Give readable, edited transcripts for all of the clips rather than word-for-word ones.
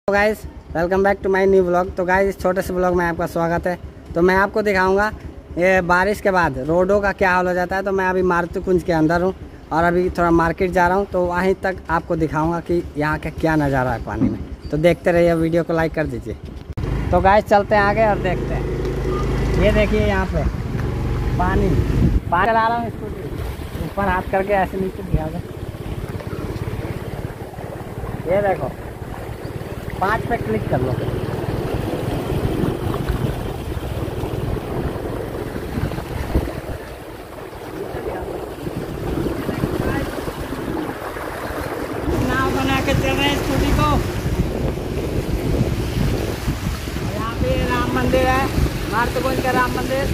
तो guys welcome back to my new blog. तो guys इस छोटे से ब्लॉग में आपका स्वागत है। तो मैं आपको दिखाऊंगा ये बारिश के बाद रोडों का क्या हाल हो जाता है। तो मैं अभी मारुति कुंज के अंदर हूँ और अभी थोड़ा मार्केट जा रहा हूँ, तो वहीं तक आपको दिखाऊंगा कि यहाँ का क्या नज़ारा है पानी में। तो देखते रहिए, वीडियो को लाइक कर दीजिए। तो गाइस चलते हैं आगे और देखते हैं। ये देखिए यहाँ पे पानी चला रहा हूँ स्कूटी ऊपर हाथ करके, ऐसे नीचे दिया। ये देखो 5 पे क्लिक कर लो। नाव बना के चल रहे हैं स्कूटी को। यहाँ पे राम मंदिर है, मारुति कुंज का राम मंदिर।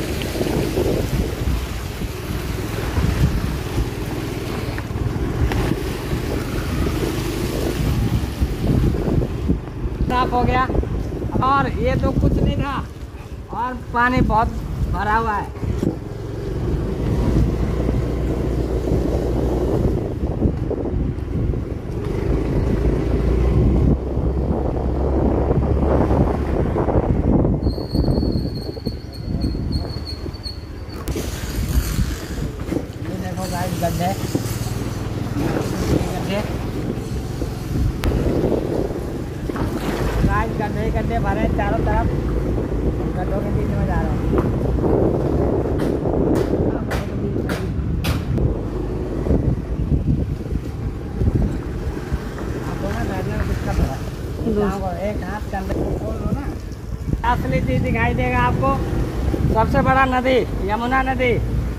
साफ हो गया और ये तो कुछ नहीं था और पानी बहुत भरा हुआ है। ये देखो गाइस गड्ढे गड्ढे गड्ढे भरे चारों तरफ। गड्ढों के बीच में जा रहा हूँ। आपको ना बैठने में दिक्कत हो रहा है। एक हाथ के अंदर खोल लो ना, असली चीज दिखाई देगा आपको। सबसे बड़ा नदी यमुना नदी।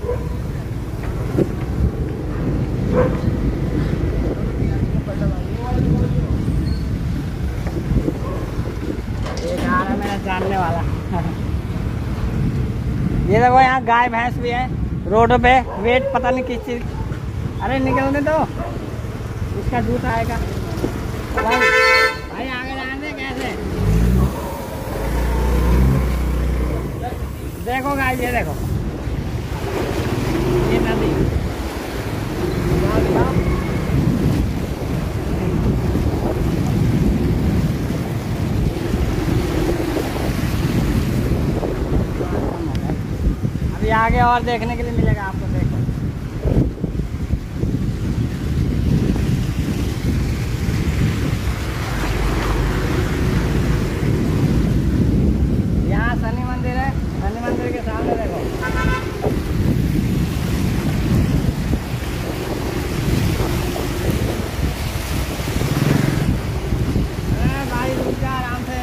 मेरा जानने वाला ये देखो यहाँ गाय भैंस भी है रोड पे। वेट पता नहीं किस चीज। अरे निकलने दो, इसका दूध आएगा। भाई भाई आगे जाने दे कैसे। देखो गाय, ये देखो ये नदी। आगे और देखने के लिए मिलेगा आपको। देखो यहाँ शनि मंदिर है। शनि मंदिर के सामने देखो भाई रुक जा आराम से।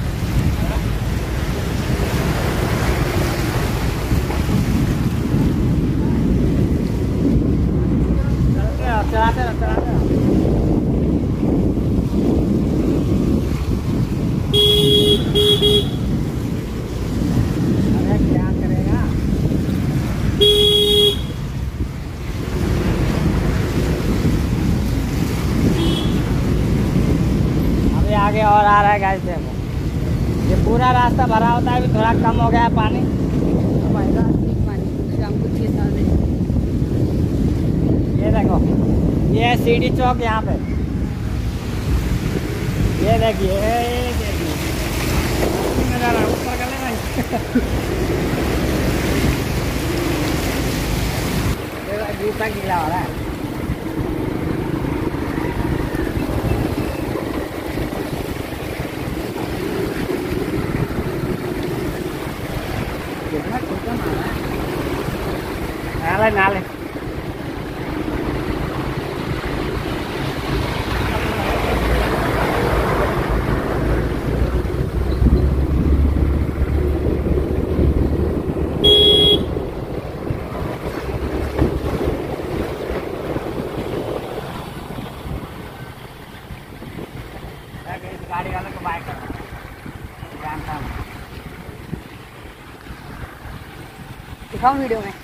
चलाते रहो चलाते रहो। अरे क्या करेगा। अभी आगे और आ रहा है गाइस। देखो ये पूरा रास्ता भरा होता है, अभी थोड़ा कम हो गया है पानी। ये देखो ये है सीढ़ी चौक यहाँ पे। ये देखिए नज़ारा ऊपर कर ले भाई। जूता गीला हो रहा है। कितना खुदा मारा है। नाले नाले गाड़ी वाले को बाय करना जानता हूँ। दिखाऊँ वीडियो में।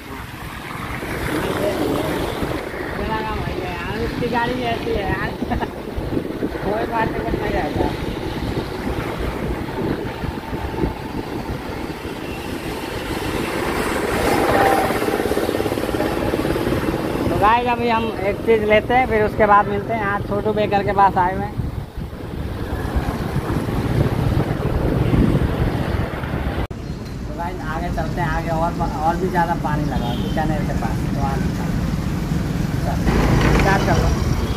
मेरा काम भाई है यार, उसकी गाड़ी ऐसी है यार। कोई बात नहीं करना जाएगा। तो गाइस अभी हम एक चीज़ लेते हैं, फिर उसके बाद मिलते हैं। यहाँ छोटू बेकर के पास आए हुए हैं। और भी ज़्यादा पानी लगा है बीकानेर के पास। तो आप स्टार्ट कर लो।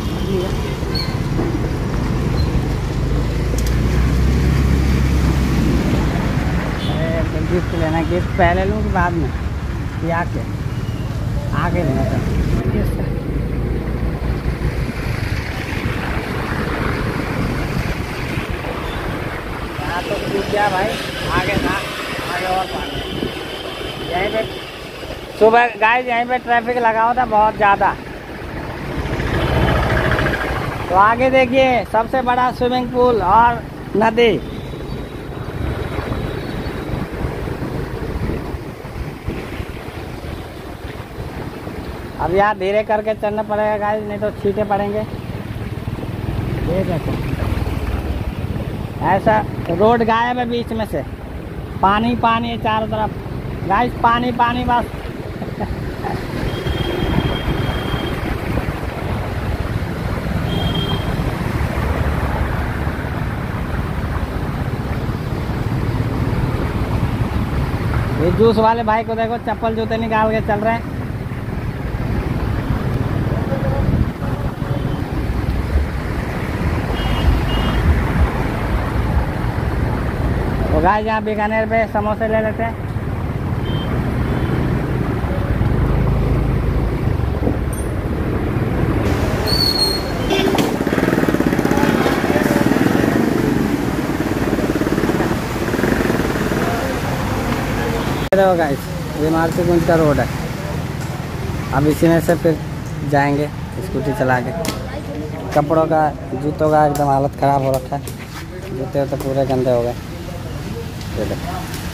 गिफ्ट लेना, गिफ्ट पहले लूँ कि बाद में? ये आके लेना था। यहाँ तो डूब गया भाई, आगे था, आगे और पानी। यहीं पे सुबह गाइस यहीं पे ट्रैफिक लगा हुआ था बहुत ज़्यादा। तो आगे देखिए सबसे बड़ा स्विमिंग पूल और नदी। अब यहाँ धीरे करके चलना पड़ेगा गाइस, नहीं तो छींटे पड़ेंगे। ये देखो ऐसा रोड गायब है बीच में से, पानी पानी है चारों तरफ गाइस, पानी पानी बस। ये जूस वाले भाई को देखो, चप्पल जूते निकाल के चल रहे हैं। तो गाइस यहाँ बीकानेर पे समोसे ले लेते हैं। देखो गाइस ये मारुतिकुंज का रोड है। अब इसी में से फिर जाएंगे स्कूटी चला के। कपड़ों का जूतों का एकदम हालत ख़राब हो रखा है, जूते तो पूरे गंदे हो गए। ये देखो